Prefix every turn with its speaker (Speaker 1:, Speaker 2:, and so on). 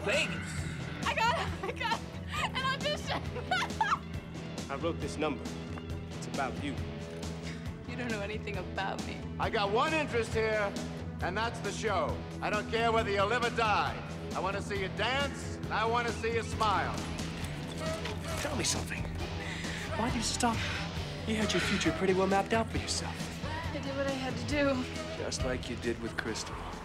Speaker 1: Vegas.
Speaker 2: I got an audition.
Speaker 1: I wrote this number. It's about you.
Speaker 2: You don't know anything about me.
Speaker 3: I got one interest here, and that's the show. I don't care whether you live or die. I want to see you dance, and I want to see you smile.
Speaker 1: Tell me something. Why did you stop? You had your future pretty well mapped out for yourself.
Speaker 2: I did what I had to do.
Speaker 1: Just like you did with Crystal.